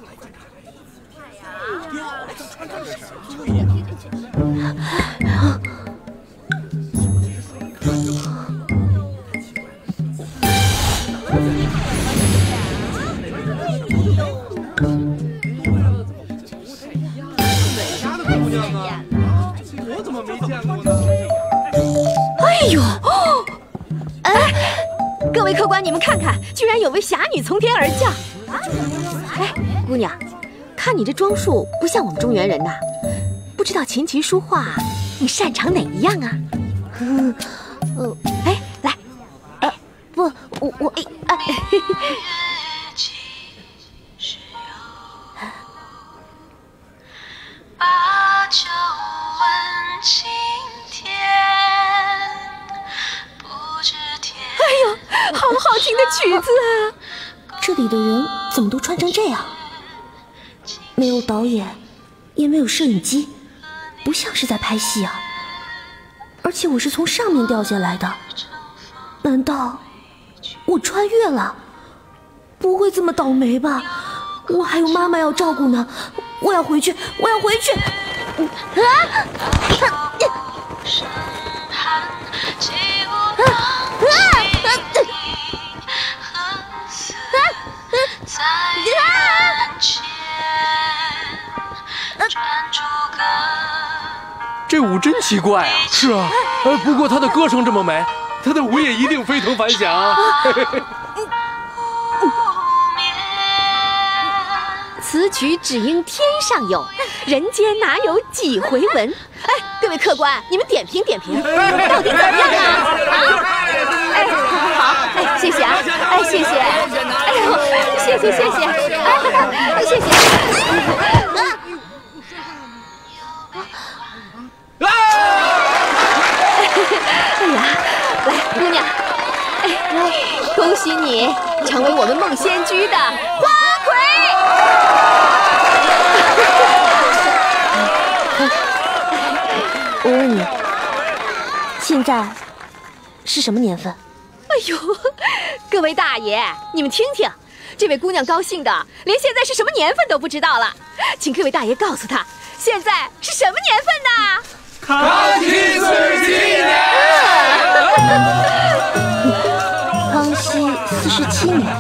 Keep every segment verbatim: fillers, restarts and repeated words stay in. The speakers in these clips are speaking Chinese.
哎呦！哎，各位客官，你们看看，居然有位侠女从天而降！哎，姑娘，看你这装束不像我们中原人呐，不知道琴棋书画，你擅长哪一样啊？嗯，呃，哎，来，呃，不，我我哎哎。 把酒问青天，不知天。 哎呦，好好听的曲子啊！ 这里的人怎么都穿成这样？没有导演，也没有摄影机，不像是在拍戏啊！而且我是从上面掉下来的，难道我穿越了？不会这么倒霉吧？我还有妈妈要照顾呢，我要回去，我要回去！啊！ 这舞真奇怪啊！是啊，呃，不过她的歌声这么美，她的舞也一定非同凡响啊！ 此曲只应天上有，人间哪有几回闻？哎，各位客官，你们点评点评，到底怎么样啊？啊！哎，好，哎，谢谢啊，哎，谢谢，哎呦，谢谢谢谢，哎，谢谢。啊！哎呀，来，姑娘，哎，恭喜你成为我们梦仙居的花魁。 我问你，现在是什么年份？ 哎呦，各位大爷，你们听听，这位姑娘高兴的连现在是什么年份都不知道了，请各位大爷告诉她，现在是什么年份呢？ 康熙四十七年。 康熙四十七年。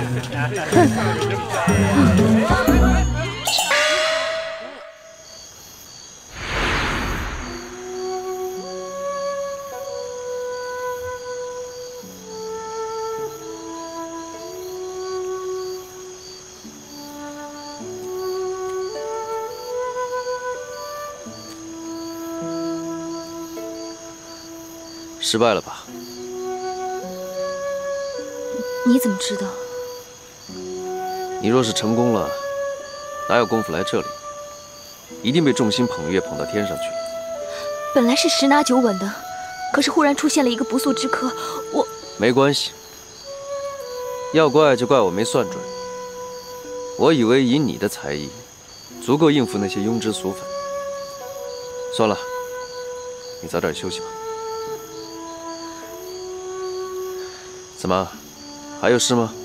失败了吧？ 你怎么知道？ 你若是成功了，哪有功夫来这里？一定被众星捧月捧到天上去。 本来是十拿九稳的，可是忽然出现了一个不速之客，我…… 没关系，要怪就怪我没算准。我以为以你的才艺，足够应付那些庸脂俗粉。算了，你早点休息吧。怎么，还有事吗？